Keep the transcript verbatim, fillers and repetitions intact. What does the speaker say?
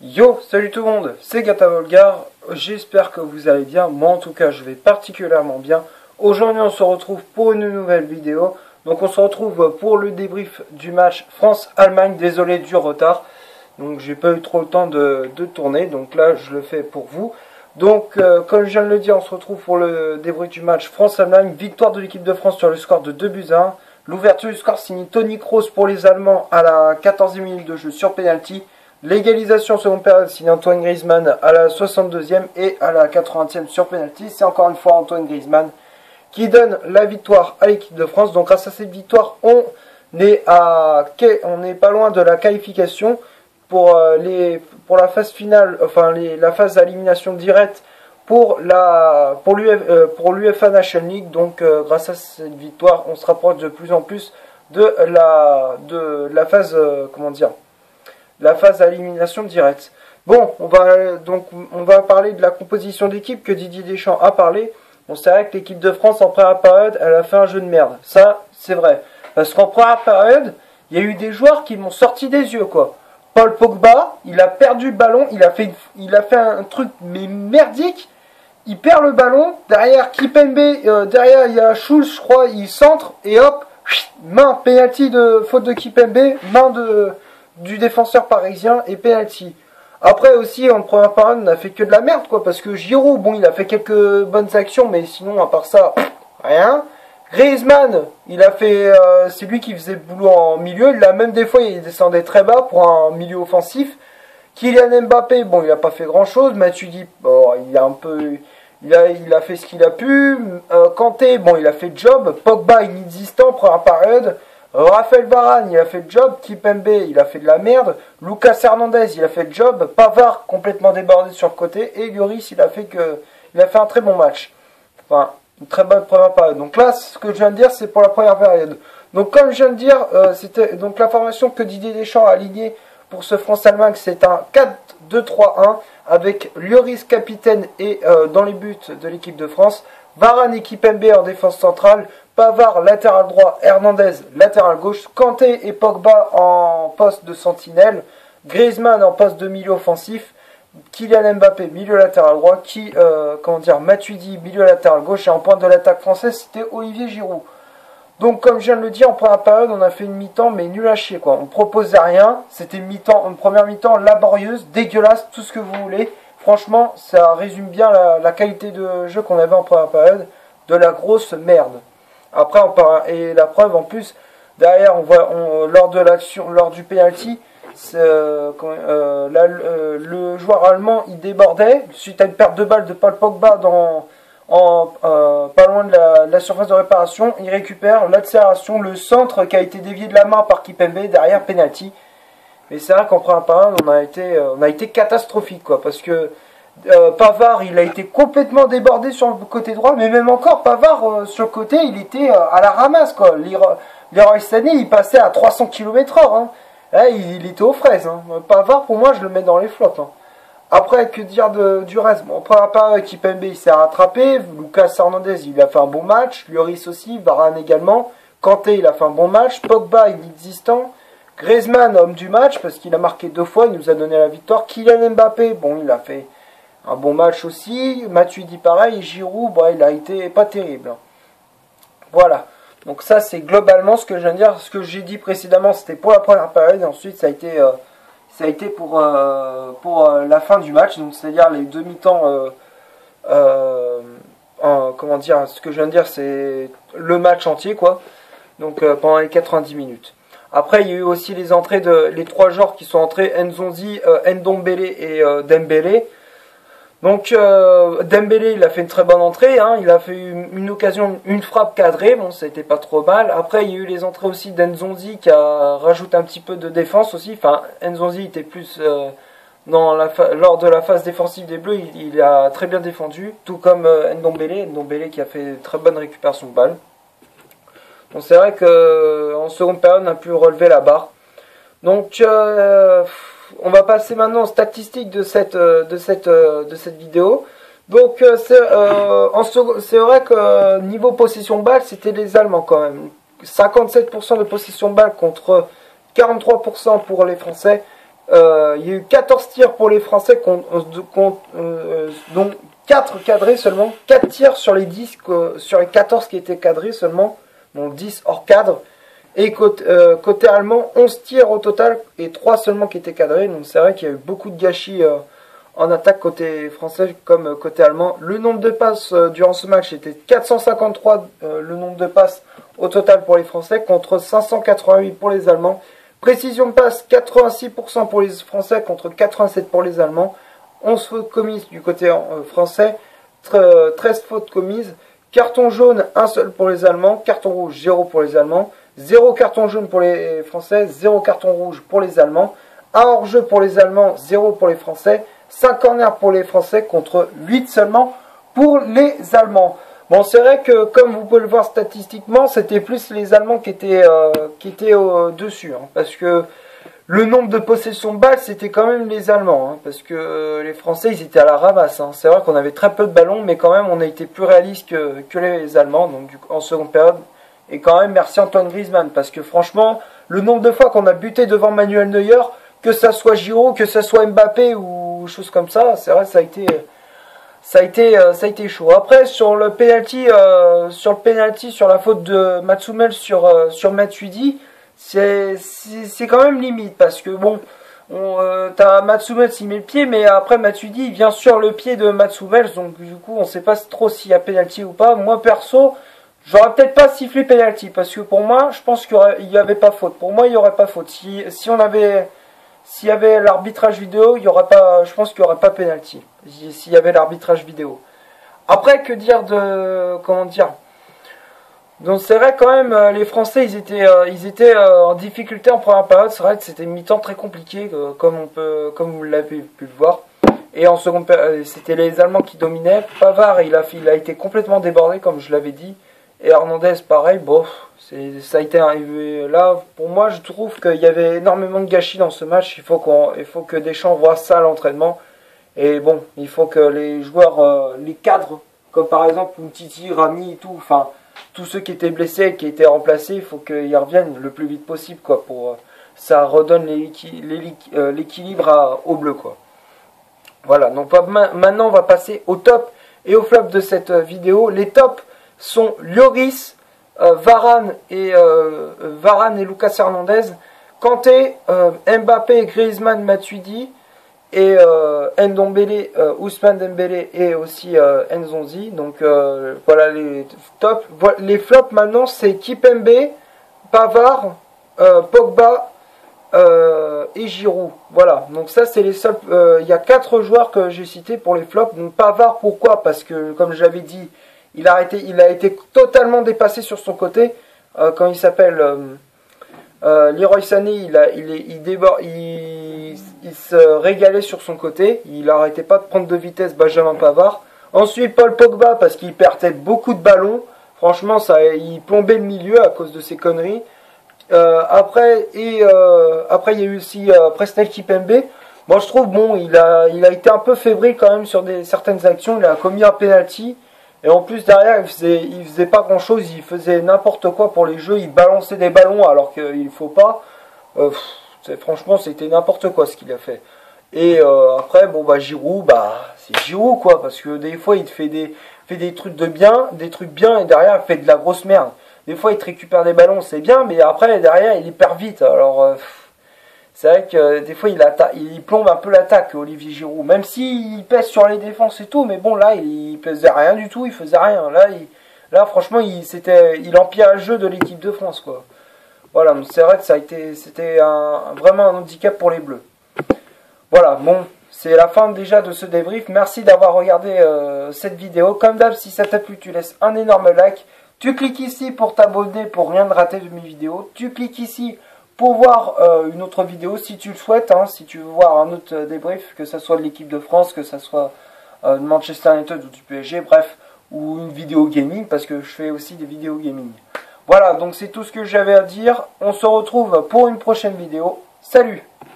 Yo, salut tout le monde, c'est Gata Volgar, j'espère que vous allez bien, moi en tout cas je vais particulièrement bien. Aujourd'hui on se retrouve pour une nouvelle vidéo, donc on se retrouve pour le débrief du match France-Allemagne, désolé du retard. Donc j'ai pas eu trop le temps de, de tourner, donc là je le fais pour vous. Donc euh, comme je viens de le dire, on se retrouve pour le débrief du match France-Allemagne, victoire de l'équipe de France sur le score de deux buts à un. L'ouverture du score signe Toni Kroos pour les Allemands à la quatorzième minute de jeu sur penalty. L'égalisation seconde période signe Antoine Griezmann à la soixante-deuxième et à la quatre-vingtième sur penalty. C'est encore une fois Antoine Griezmann qui donne la victoire à l'équipe de France. Donc grâce à cette victoire, on est, à, on n'est pas loin de la qualification pour, les, pour la phase finale, enfin les, la phase d'élimination directe pour la pour l'UEFA Nations League. Donc euh, grâce à cette victoire, on se rapproche de plus en plus de la de la phase euh, comment dire la phase à élimination directe. Bon, on va donc on va parler de la composition d'équipe que Didier Deschamps a parlé. Bon, c'est vrai que l'équipe de France en première période, elle a fait un jeu de merde. Ça, c'est vrai. Parce qu'en première période, il y a eu des joueurs qui m'ont sorti des yeux, quoi. Paul Pogba, il a perdu le ballon, il a fait il a fait un truc mais merdique. Il perd le ballon, derrière Kipembe, euh, derrière il y a Schulz, je crois, il centre et hop, main, penalty de faute de Kipembe, main de du défenseur parisien et penalty. Après aussi en première période on a fait que de la merde quoi, parce que Giroud, bon il a fait quelques bonnes actions mais sinon à part ça rien. Griezmann, il a fait euh, c'est lui qui faisait le boulot en milieu, il a même des fois il descendait très bas pour un milieu offensif. Kylian Mbappé, bon il a pas fait grand chose. Matuidi, bon il a un peu il a il a fait ce qu'il a pu. euh, Kanté, bon il a fait le job. Pogba inexistant première période. Raphaël Varane, il a fait le job. Kipembe, il a fait de la merde. Lucas Hernandez, il a fait le job. Pavard, complètement débordé sur le côté. Et Lloris, il a fait que, il a fait un très bon match. Enfin, une très bonne première période. Donc là, ce que je viens de dire, c'est pour la première période. Donc comme je viens de dire, euh, c'était donc la formation que Didier Deschamps a alignée pour ce France-Allemagne, c'est un quatre deux trois un avec Lloris capitaine et euh, dans les buts de l'équipe de France. Varane et Kipembe en défense centrale. Pavard latéral droit, Hernandez latéral gauche, Kanté et Pogba en poste de sentinelle, Griezmann en poste de milieu offensif, Kylian Mbappé milieu latéral droit, qui euh, comment dire Matuidi milieu latéral gauche et en pointe de l'attaque française c'était Olivier Giroud. Donc comme je viens de le dire en première période on a fait une mi-temps mais nul à chier quoi, on proposait rien, c'était une mi-temps, une première mi-temps laborieuse, dégueulasse, tout ce que vous voulez. Franchement ça résume bien la, la qualité de jeu qu'on avait en première période, de la grosse merde. Après, on part, et la preuve en plus, derrière, on voit on, lors de l'action, lors du penalty, euh, euh, la, euh, le joueur allemand il débordait suite à une perte de balle de Paul Pogba dans, en, euh, pas loin de la, la surface de réparation. Il récupère l'accélération, le centre qui a été dévié de la main par Kipembe derrière penalty. Mais c'est vrai qu'en première période, on a été, on a été catastrophique quoi, parce que Euh, Pavard il a été complètement débordé sur le côté droit, mais même encore Pavard euh, sur le côté il était euh, à la ramasse quoi. Leroy Sané il passait à trois cents kilomètres heure hein. Là, il, il était aux fraises hein. Pavard pour moi je le mets dans les flops hein. Après que dire de, du reste, bon après pas Kipembe il s'est rattrapé, Lucas Hernandez il a fait un bon match, Lloris aussi, Varane également, Kanté il a fait un bon match, Pogba inexistant, Griezmann homme du match parce qu'il a marqué deux fois, il nous a donné la victoire, Kylian Mbappé bon il a fait un bon match aussi. Matuidi pareil. Giroud, bah, il a été pas terrible. Voilà. Donc ça c'est globalement ce que je viens de dire. Ce que j'ai dit précédemment c'était pour la première période. Et ensuite ça a été, euh, ça a été pour, euh, pour euh, la fin du match. Donc c'est-à-dire les demi-temps. Euh, euh, en, comment dire. Ce que je viens de dire c'est le match entier quoi. Donc euh, pendant les quatre-vingt-dix minutes. Après il y a eu aussi les entrées de les trois joueurs qui sont entrés. Nzonzi, euh, Ndombele et euh, Dembélé. Donc euh, Dembélé il a fait une très bonne entrée, hein, il a fait une, une occasion, une frappe cadrée, bon ça a été pas trop mal. Après il y a eu les entrées aussi d'Nzonzi qui a rajouté un petit peu de défense aussi, enfin Nzonzi était plus euh, dans la lors de la phase défensive des Bleus, il, il a très bien défendu, tout comme euh, Ndombele, Ndombele qui a fait une très bonne récupération de balle. Donc c'est vrai que en seconde période on a pu relever la barre. Donc euh, on va passer maintenant aux statistiques de cette, de cette, de cette vidéo. Donc c'est euh, vrai que euh, niveau possession de balle, c'était les Allemands quand même. cinquante-sept pour cent de possession de balle contre quarante-trois pour cent pour les Français. Euh, il y a eu quatorze tirs pour les Français, contre, contre, euh, dont quatre cadrés seulement. quatre tirs sur les dix, euh, sur les quatorze qui étaient cadrés seulement. Donc dix hors cadre. Et côté, euh, côté allemand, onze tirs au total et trois seulement qui étaient cadrés. Donc c'est vrai qu'il y a eu beaucoup de gâchis euh, en attaque côté français comme euh, côté allemand. Le nombre de passes euh, durant ce match était quatre cent cinquante-trois, euh, le nombre de passes au total pour les Français contre cinq cent quatre-vingt-huit pour les Allemands. Précision de passe quatre-vingt-six pour cent pour les Français contre quatre-vingt-sept pour les Allemands. onze fautes commises du côté euh, français, treize fautes commises. Carton jaune, un seul pour les Allemands. Carton rouge, zéro pour les Allemands. zéro carton jaune pour les Français, zéro carton rouge pour les Allemands. un hors-jeu pour les Allemands, zéro pour les Français. cinq corners pour les Français contre huit seulement pour les Allemands. Bon, c'est vrai que comme vous pouvez le voir statistiquement, c'était plus les Allemands qui étaient, euh, qui étaient euh, dessus. Hein, parce que le nombre de possessions de balles, c'était quand même les Allemands. Hein, parce que euh, les Français, ils étaient à la ramasse. Hein. C'est vrai qu'on avait très peu de ballons, mais quand même, on a été plus réaliste que, que les Allemands. Donc, du, en seconde période. Et quand même, merci Antoine Griezmann. Parce que franchement, le nombre de fois qu'on a buté devant Manuel Neuer, que ça soit Giroud, que ça soit Mbappé ou choses comme ça, c'est vrai, ça a été, ça a été, ça a été chaud. Après, sur le penalty, euh, sur le penalty, sur la faute de Mats Hummels sur euh, sur Matuidi, c'est c'est quand même limite parce que bon, on, euh, t'as Mats Hummels, il met le pied, mais après Matuidi, il vient sur le pied de Mats Hummels, donc du coup, on sait pas trop s'il y a penalty ou pas. Moi perso, j'aurais peut-être pas sifflé penalty parce que pour moi, je pense qu'il y avait pas faute. Pour moi, il y aurait pas faute. Si si on avait S'il y avait l'arbitrage vidéo, il y aurait pas, je pense qu'il n'y aurait pas penalty. S'il y avait l'arbitrage vidéo. Après, que dire de, comment dire. Donc c'est vrai quand même, les Français, ils étaient, euh, ils étaient euh, en difficulté en première période. C'est vrai que c'était une mi-temps très compliqué, euh, comme on peut, comme vous l'avez pu le voir. Et en seconde période, c'était les Allemands qui dominaient. Pavard, il a, il a été complètement débordé, comme je l'avais dit. Et Hernandez, pareil, bof. Ça a été arrivé là. Pour moi, je trouve qu'il y avait énormément de gâchis dans ce match. Il faut qu'on, il faut que Deschamps voit ça à l'entraînement. Et bon, il faut que les joueurs, euh, les cadres, comme par exemple Umtiti, Rami et tout, enfin tous ceux qui étaient blessés, qui étaient remplacés, il faut qu'ils reviennent le plus vite possible, quoi. Pour euh, ça redonne l'équilibre au bleu, quoi. Voilà. Donc maintenant, on va passer au top et au flop de cette vidéo. Les tops sont Lloris, Euh, Varane et euh, Varane et Lucas Hernandez, Kanté, euh, Mbappé, Griezmann, Matuidi et euh, Ndombele, euh, Ousmane Dembélé et aussi euh, Nzonzi. Donc euh, voilà les tops. Voilà, les flops maintenant, c'est Kipembe, Pavard, euh, Pogba euh, et Giroud. Voilà. Donc ça c'est les seuls. Il euh, y a quatre joueurs que j'ai cités pour les flops. Donc Pavard, pourquoi? Parce que comme j'avais dit, Il a, été, il a été totalement dépassé sur son côté. Euh, quand il s'appelle euh, euh, Leroy Sané, il, a, il, est, il, débord, il, il se régalait sur son côté. Il n'arrêtait pas de prendre de vitesse Benjamin Pavard. Ensuite, Paul Pogba, parce qu'il perdait beaucoup de ballons. Franchement, ça, il plombait le milieu à cause de ses conneries. Euh, après, et, euh, après, il y a eu aussi euh, Presnel Kipembe. Moi, je trouve, bon, il a, il a été un peu fébrile quand même sur des, certaines actions. Il a commis un penalty. Et en plus derrière il faisait, il faisait pas grand chose, il faisait n'importe quoi pour les jeux, il balançait des ballons alors qu'il faut pas. Euh, franchement c'était n'importe quoi ce qu'il a fait. Et euh, après bon bah Giroud, bah c'est Giroud quoi, parce que des fois il te fait des, fait des trucs de bien, des trucs bien et derrière il fait de la grosse merde. Des fois il te récupère des ballons, c'est bien, mais après derrière il perd vite. Alors euh, c'est vrai que euh, des fois il, il plombe un peu l'attaque, Olivier Giroud. Même s'il pèse sur les défenses et tout, mais bon là il, il pesait rien du tout, il faisait rien. Là, il, là franchement il, c'était, il empirait le jeu de l'équipe de France, quoi. Voilà, c'est vrai que ça a été, c'était un, vraiment un handicap pour les Bleus. Voilà, bon, c'est la fin déjà de ce débrief. Merci d'avoir regardé euh, cette vidéo. Comme d'hab, si ça t'a plu, tu laisses un énorme like. Tu cliques ici pour t'abonner pour rien de rater de mes vidéos. Tu cliques ici pour voir euh, une autre vidéo si tu le souhaites, hein, si tu veux voir un autre euh, débrief, que ce soit de l'équipe de France, que ce soit euh, de Manchester United ou du P S G, bref, ou une vidéo gaming, parce que je fais aussi des vidéos gaming. Voilà, donc c'est tout ce que j'avais à dire. On se retrouve pour une prochaine vidéo. Salut!